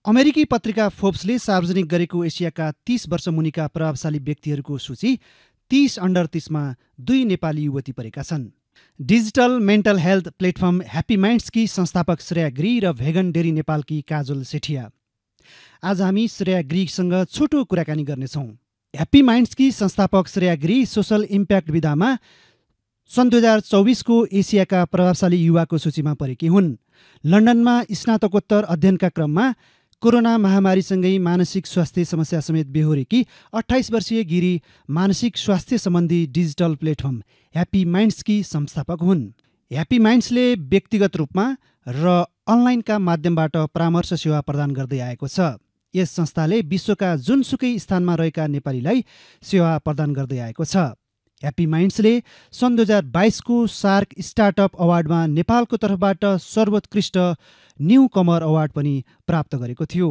अमेरिकी पत्रिका फोर्ब्सले सार्वजनिक गरेको एसियाका 30 वर्ष मुनिका प्रभावशाली व्यक्तिहरूको सूची 30 अन्डर 30 मा 2 नेपाली युवती परेका छन्। Digital mental health platform happy माइन्ड्सकी संस्थापक श्रेया गिरी र भेगन डेरी नेपालकी काजल सेठिया। आज हामी श्रेया गिरीसँग छोटो कुराकानी गर्नेछौँ। ह्याप्पी माइन्ड्सकी संस्थापक श्रेया गिरी सोसल इम्प्याक्ट विधामा सन् 2024 को एसियाका प्रभावशाली युवाको सूचीमा परेकी हुन्। लन्डनमा स्नातकोत्तर अध्ययनका क्रममा कोरोना महामारीसँगै मानसिक स्वास्थ्य समस्या समेत बेहोरेकी 28 वर्षीय गिरी मानसिक स्वास्थ्य सम्बन्धी डिजिटल प्लेटफर्म ह्याप्पी माइन्ड्सकी संस्थापक हुन्। ह्याप्पी माइन्ड्सले व्यक्तिगत रूपमा र अनलाइनका माध्यमबाट परामर्श सेवा प्रदान गर्दै आएको छ। यस संस्थाले विश्वका जुनसुकै स्थानमा रहेका नेपालीलाई सेवा प्रदान गर्दै आएको छ। ह्याप्पी माइन्ड्सले सन् 2022 को सार्क स्टार्टअप अवार्डमा नेपालको तर्फबाट सर्वोत्कृष्ट न्यू कमर अवार्ड पनि प्राप्त गरेको थियो।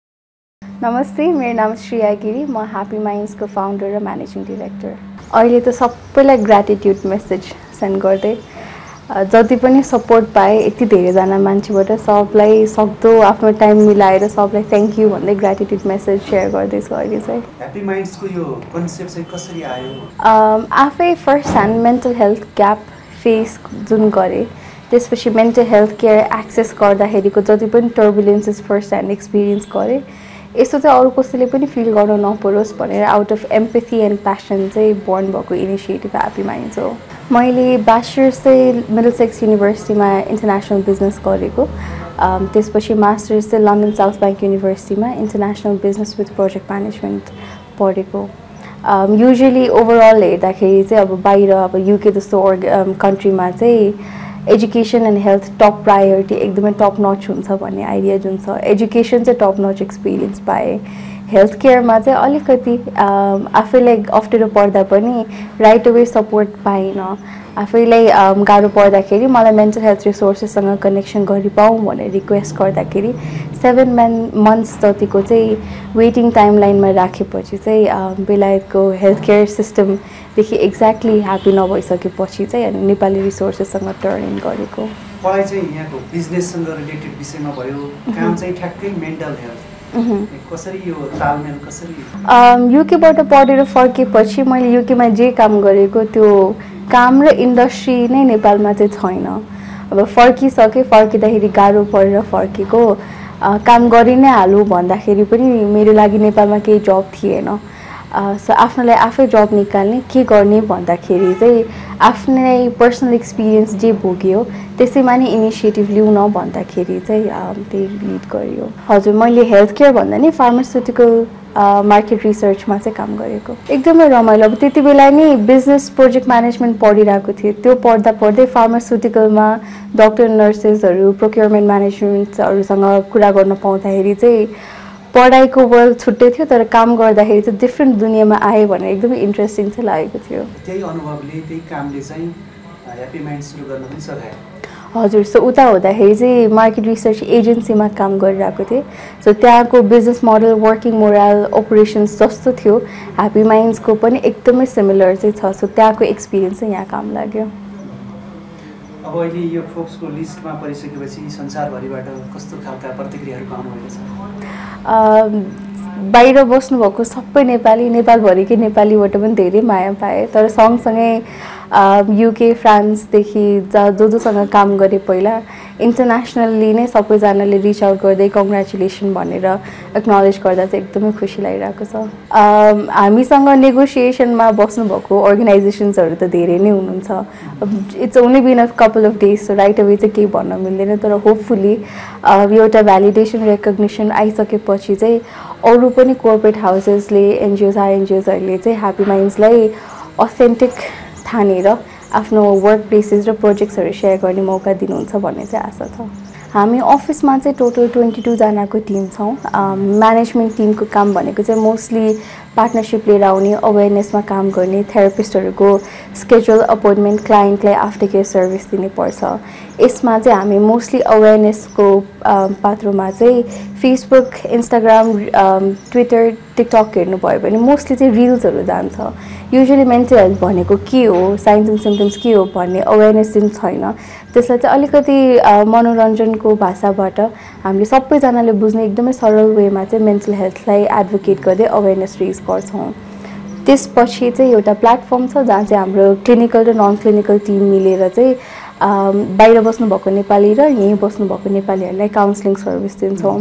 नमस्ते, मेरो नाम श्रेया गिरी, म ह्याप्पी माइन्ड्सको फाउन्डर र म्यानेजिङ डिरेक्टर। अहिले त सबैलाई ग्र्याटिट्युड मेसेज सेन्ड गर्दै जति पनि सपोर्ट पाएँ यति धेरैजना मान्छेबाट सबलाई सक्दो आफ्नो टाइम मिलाएर सबलाई थ्याङ्क यू भन्दै ग्र्याटिट्युड मेसेज सेयर गर्दैछु। अहिले चाहिँ ह्याप्पी माइन्ड्सको यो कन्सेप्ट चाहिँ कसरी आयो? आफै first hand mental health gap face जुन गरेँ, त्यसपछि मेन्टल हेल्थ केयर एक्सेस गर्दाखेरिको जति पनि टर्बुलेन्सेस फर्स्ट ह्यान्ड एक्सपिरियन्स गरेँ, यस्तो चाहिँ अरू कसैले पनि फिल गर्न नपरोस् भनेर out of empathy and passion चाहिँ बोर्न भएको इनिसिएटिभ ह्याप्पी माइन्ड्स हो। मैले ब्याचलर्स चाहिँ मिडलसेक्स युनिभर्सिटीमा इन्टरनेसनल बिजनेस गरेको, त्यसपछि मास्टर्स चाहिँ लन्डन साउथ ब्याङ्क युनिभर्सिटीमा international business with project management पढेको। युजली ओभरअल हेर्दाखेरि चाहिँ अब बाहिर अब युके जस्तो कन्ट्रीमा चाहिँ education and health top priority एकदमै टप नच हुन्छ भन्ने आइडिया जुन छ। एजुकेसन चाहिँ टप नच एक्सपिरियन्स पाएँ। हेल्थ केयरमा चाहिँ अलिकति आफैलाई अप्ठ्यारो पर्दा पनि राइट अवे सपोर्ट पाइनँ। आफैलाई गाह्रो पर्दाखेरि मलाई मेन्टल हेल्थ रिसोर्सेससँग कनेक्सन गरिपाऊँ भनेर रिक्वेस्ट गर्दाखेरि 7 मन्थ्स जतिको चाहिँ वेटिङ टाइम लाइनमा राखेपछि चाहिँ बेलायतको हेल्थ केयर सिस्टमदेखि एक्ज्याक्टली ह्याप्पी नभइसकेपछि चाहिँ नेपाली रिसोर्सेससँग टर्न इन गरेको। पढाइ चाहिँ यहाँको बिजनेससँग रिलेटेड विषयमा भयो, काम चाहिँ ठ्याक्कै मेन्टल हेल्थ कसरी यो तालमेल कसरी? युकेबाट पढेर फर्केपछि मैले युकेमा जे काम गरेको त्यो काम र इन्डस्ट्री नै नेपालमा चाहिँ छैन। अब फर्किँदाखेरि गाह्रो परेर फर्केको, काम गरि नै हालौँ भन्दाखेरि पनि मेरो लागि नेपालमा केही जब थिएन। सो आफ्नोलाई आफै जब निकाल्ने के गर्ने भन्दाखेरि चाहिँ आफ्नै पर्सनल एक्सपिरियन्स जे भोग्यो त्यसैमा नै इनिसिएटिभ लिउँ न भन्दाखेरि चाहिँ त्यही लिड गरियो। हजुर, मैले हेल्थ केयर भन्दा नि फार्मास्युटिकल मार्केट रिसर्चमा चाहिँ काम गरेको। एकदमै रमाइलो। अब त्यति बेला नि बिजनेस प्रोजेक्ट म्यानेजमेन्ट पढिरहेको थिएँ। त्यो पढ्दै फार्मास्युटिकलमा डक्टर नर्सेसहरू प्रोक्योरमेन्ट म्यानेजमेन्टहरूसँग कुरा गर्न पाउँदाखेरि चाहिँ पढाइको वर्ल्ड छुट्टै थियो, तर काम गर्दाखेरि चाहिँ डिफ्रेन्ट दुनियाँमा आएँ भनेर एकदमै इन्ट्रेस्टिङ चाहिँ लागेको थियो। त्यही अनुभवले त्यही कामले चाहिँ ह्याप्पी माइन्ड सुरु गर्न पनि सघायो। हजुर, सो उता हुँदाखेरि चाहिँ मार्केट रिसर्च एजेन्सीमा काम गरिरहेको थिएँ। सो त्यहाँको business model, working moral, operations जस्तो थियो ह्याप्पी माइन्ड्सको पनि एकदमै सिमिलर चाहिँ छ। सो त्यहाँको एक्सपिरियन्स चाहिँ यहाँ काम लाग्यो। अब अहिले यो फोर्ब्सको लिस्टमा परिसकेपछि संसारभरिबाट कस्तो खालका प्रतिक्रियाहरू पाउनुभएको छ? बाहिर बस्नुभएको सबै नेपालभरिकै नेपालीबाट पनि धेरै माया पाएँ। तर सँगसँगै युके फ्रान्सदेखि जोसँग काम गरेँ पहिला इन्टरनेसनल्ली नै सबैजनाले रिच आउट गर्दै कङ्ग्रेचुलेसन भनेर एक्नोलेज गर्दा चाहिँ एकदमै खुसी लागिरहेको छ। हामीसँग नेगोसिएसनमा बस्नुभएको अर्गनाइजेसन्सहरू त धेरै नै हुनुहुन्छ। It's only been a couple of days, so right away चाहिँ केही भन्न मिल्दैन। तर होपफुली एउटा भ्यालिडेसन रेकग्निसन आइसकेपछि चाहिँ अरू पनि कोर्पोरेट हाउसेसले एनजिओजहरूले चाहिँ ह्याप्पी माइन्ड्सलाई अथेन्टिक ठानेर आफ्नो वर्क प्लेसेस र प्रोजेक्ट्सहरू सेयर गर्ने मौका दिनुहुन्छ भन्ने चाहिँ आशा छ। हामी अफिसमा चाहिँ टोटल 22 जनाको टिम छौँ। म्यानेजमेन्ट टिमको काम भनेको चाहिँ मोस्टली पार्टनरसिप लिएर आउने अवेरनेसमा काम गर्ने थेरापिस्टहरूको स्केड्युल अपोइन्टमेन्ट क्लाइन्टलाई आफ्टर केयर सर्भिस दिनुपर्छ। यसमा चाहिँ हामी मोस्टली अवेरनेसको पात्रमा चाहिँ फेसबुक इन्स्टाग्राम ट्विटर टिकटक हेर्नुभयो भने मोस्टली चाहिँ रिल्सहरू जान्छ। युजुअली मेन्टल हेल्थ भनेको के हो, साइन्स एन्ड सिम्पटम्स के हो भन्ने अवेरनेस चाहिँ छैन। त्यसलाई चाहिँ अलिकति मनोरञ्जनको भाषाबाट हामीले सबैजनाले बुझ्ने एकदमै सरल वेमा चाहिँ मेन्टल हेल्थलाई एडभोकेट गर्दै अवेरनेस रेज गर्छौँ। त्यसपछि चाहिँ एउटा प्लेटफर्म छ जहाँ चाहिँ हाम्रो क्लिनिकल र नन क्लिनिकल टिम मिलेर चाहिँ बाहिर बस्नुभएको नेपाली र यहीँ बस्नुभएको नेपालीहरूलाई काउन्सिलिङ सर्भिस दिन्छौँ।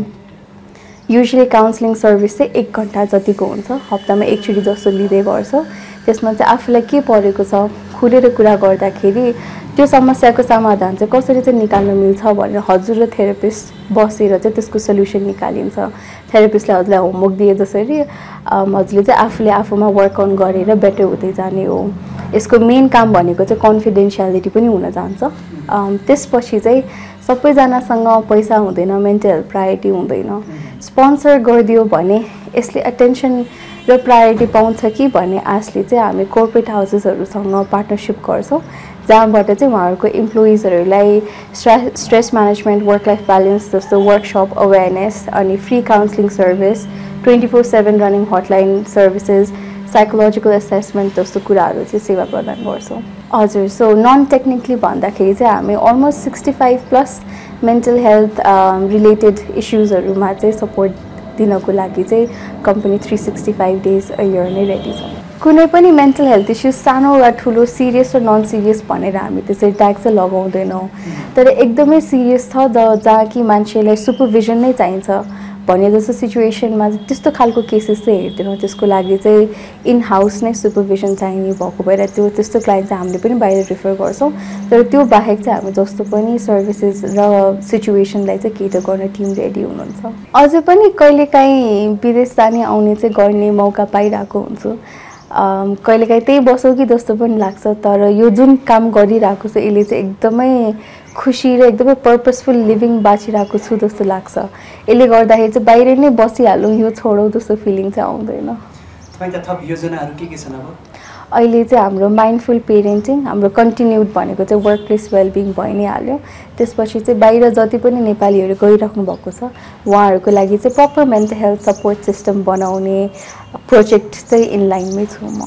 युजुअली काउन्सिलिङ सर्भिस चाहिँ 1 घन्टा जतिको हुन्छ, हप्तामा एकचोटि जस्तो लिँदै गर्छ। त्यसमा चाहिँ आफूलाई के परेको छ खुलेर कुरा गर्दाखेरि त्यो समस्याको समाधान चाहिँ कसरी चाहिँ निकाल्न मिल्छ भनेर हजुर र थेरापिस्ट बसेर चाहिँ त्यसको सल्युसन निकालिन्छ। थेरापिस्टले हजुरलाई होमवर्क दिए जसरी हजुरले चाहिँ आफूले आफूमा वर्क अन गरेर बेटर हुँदै जाने हो। यसको मेन काम भनेको चाहिँ कन्फिडेन्सियालिटी पनि हुन जान्छ। त्यसपछि चाहिँ सबैजनासँग पैसा हुँदैन, मेन्टल हेल्थ प्रायोरिटी हुँदैन। स्पोन्सर गरिदियो भने यसले अटेन्सन र प्रायोरिटी पाउँछ कि भन्ने आशले चाहिँ हामी कोर्पोरेट हाउसेसहरूसँग पार्टनरसिप गर्छौँ, जहाँबाट चाहिँ उहाँहरूको इम्प्लोइजहरूलाई stress management, work life balance जस्तो वर्कसप, अवेरनेस अनि free counselling service, 24/7 running hotline services, psychological assessment जस्तो कुराहरू चाहिँ सेवा प्रदान गर्छौँ। हजुर, सो नन टेक्निकली भन्दाखेरि चाहिँ हामी अलमोस्ट 65+ मेन्टल हेल्थ रिलेटेड इस्युजहरूमा चाहिँ सपोर्ट दिनको लागि चाहिँ कम्पनी 365 डेज अ इयर नै रेडी छ। कुनै पनि मेन्टल हेल्थ इस्युज सानो वा ठुलो, सिरियस र नन सिरियस भनेर हामी त्यसरी ट्याग चाहिँ लगाउँदैनौँ। तर एकदमै सिरियस छ जहाँ कि मान्छेलाई सुपरभिजन नै चाहिन्छ भने जस्तो सिचुएसनमा त्यस्तो खालको केसेस चाहिँ हेर्दैनौँ। त्यसको लागि चाहिँ इन हाउस नै सुपरभिजन चाहिने भएको भएर त्यस्तो क्लाइन्ट चाहिँ हामीले पनि बाहिर रिफर गर्छौँ। तर त्यो बाहेक चाहिँ हामी जस्तो पनि सर्भिसेस र सिचुएसनलाई चाहिँ केटर गर्ने टिम रेडी हुनुहुन्छ। अझै पनि कहिलेकाहीँ विदेश जाने आउने चाहिँ गर्ने मौका पाइरहेको हुन्छु। कहिलेकाहीँ त्यही बसौँ कि जस्तो पनि लाग्छ। तर यो जुन काम गरिरहेको छ यसले चाहिँ एकदमै खुसी र एकदमै पर्पसफुल लिभिङ बाँचिरहेको छु जस्तो लाग्छ। यसले गर्दाखेरि चाहिँ बाहिर नै बसिहालौँ यो छोडौँ जस्तो फिलिङ चाहिँ आउँदैन। तपाईँका थप योजनाहरू के छन् अब? अहिले चाहिँ हाम्रो माइन्डफुल पेरेन्टिङ, हाम्रो कन्टिन्युड भनेको चाहिँ वर्क प्लेस वेलबिङ भइ नै हाल्यो। त्यसपछि चाहिँ बाहिर जति पनि नेपालीहरू गइराख्नु भएको छ उहाँहरूको लागि चाहिँ proper mental health support system बनाउने प्रोजेक्ट चाहिँ इनलाइनमै छु म।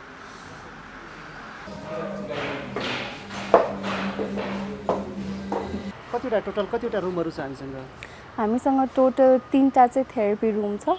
कतिवटा रुमहरू छ हामीसँग? हामीसँग टोटल 3टा चाहिँ थेरापी रुम छ,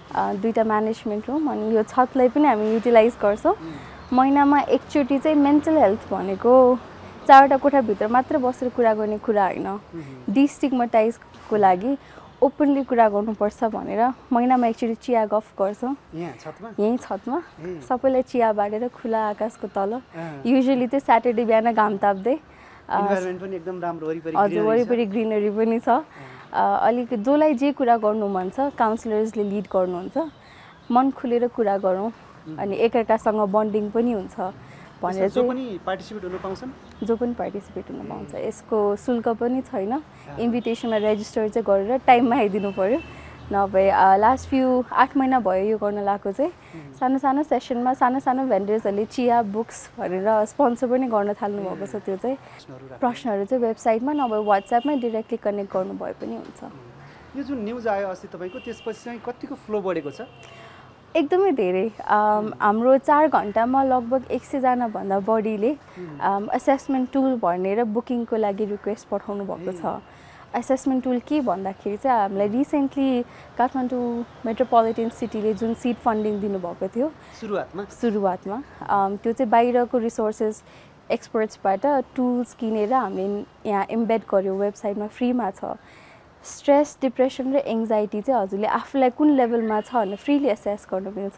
2टा म्यानेजमेन्ट रुम अनि यो छतलाई पनि हामी युटिलाइज गर्छौँ। महिनामा एकचोटि चाहिँ मेन्टल हेल्थ भनेको 4वटा कोठाभित्र मात्र बसेर कुरा गर्ने कुरा होइन, डिस्टिग्मेटाइजको लागि ओपनली कुरा गर्नुपर्छ भनेर महिनामा एकचोटि चिया गफ गर्छौँ यहीँ छतमा। सबैलाई चिया बाँडेर खुला आकाशको तल, युजुअली चाहिँ स्याटरडे बिहान घाम ताप्दै। इन्भाइरोमेन्ट पनि एकदम राम्रो, हजुर वरिपरि ग्रिनरी पनि छ। अलिक जसलाई जे कुरा गर्नु मन छ काउन्सिलर्सले लिड गर्नुहुन्छ, मन खुलेर कुरा गरौँ अनि एकअर्कासँग बन्डिङ पनि हुन्छ भनेर जो पनि पार्टिसिपेट हुन पाउँछन्। जो पनि पार्टिसिपेट हुन पाउँछ। यसको शुल्क पनि छैन। इन्भिटेसनमा रेजिस्टर चाहिँ गरेर टाइममा आइदिनु पऱ्यो। नभए लास्ट 8 महिना भयो यो गर्न लागेको चाहिँ। सानो सानो सेसनमा सानो सानो भेन्डर्सहरूले चिया बुक्स भनेर स्पोन्सर पनि गर्न थाल्नु भएको छ। त्यो चाहिँ प्रश्नहरू चाहिँ वेबसाइटमा नभए वाट्सएपमै डिरेक्टली कनेक्ट गर्नुभयो पनि हुन्छ। यो जुन न्युज आयो अस्ति तपाईँको, त्यसपछि चाहिँ कतिको फ्लो बढेको छ? एकदमै धेरै। हाम्रो 4 घन्टामा लगभग 100 जना भन्दा बढीले असेसमेन्ट टुल भनेर बुकिङको लागि रिक्वेस्ट पठाउनु भएको छ। असेसमेन्ट टुल के भन्दाखेरि चाहिँ हामीलाई रिसेन्टली काठमाडौँ मेट्रोपोलिटन सिटीले जुन सिड फन्डिङ दिनुभएको थियो सुरुवातमा त्यो चाहिँ बाहिरको रिसोर्सेस एक्सपर्ट्सबाट टुल्स किनेर हामीले यहाँ इम्बेड गर्यो, वेबसाइटमा फ्रीमा छ। स्ट्रेस, डिप्रेसन र एङ्जाइटी चाहिँ हजुरले आफूलाई कुन लेभलमा छ भनेर फ्रीली एसेस गर्नु मिल्छ।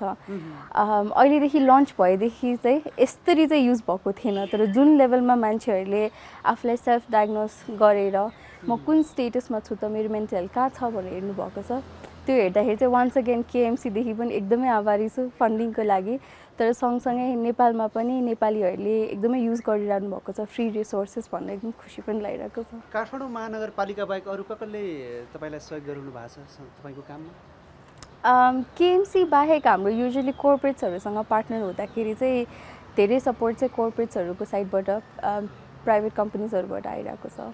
अहिलेदेखि लन्च भएदेखि चाहिँ यसरी चाहिँ युज भएको थिएन। तर जुन लेभलमा मान्छेहरूले आफूलाई सेल्फ डायग्नोस गरेर म कुन स्टेटसमा छु त, मेरो मेन्टल हेल्थ कहाँ छ भनेर हेर्नुभएको छ, त्यो हेर्दाखेरि चाहिँ वान्स अगेन केएमसीदेखि पनि एकदमै आभारी छु फन्डिङको लागि। तर सँगसँगै नेपालमा पनि नेपालीहरूले एकदमै युज गरिरहनु भएको छ फ्री रिसोर्सेस भन्ने एकदम खुसी पनि लागिरहेको छ। काठमाडौँ महानगरपालिका बाहेक अरू कसले तपाईँलाई सहयोग गरिरहनु भएको छ तपाईँको काममा? केएमसी बाहेक हाम्रो युजुअली कोर्पोरेट्सहरूसँग पार्टनर हुँदाखेरि चाहिँ धेरै सपोर्ट चाहिँ कोर्पोरेट्सहरूको साइडबाट प्राइभेट कम्पनीजहरूबाट आइरहेको छ।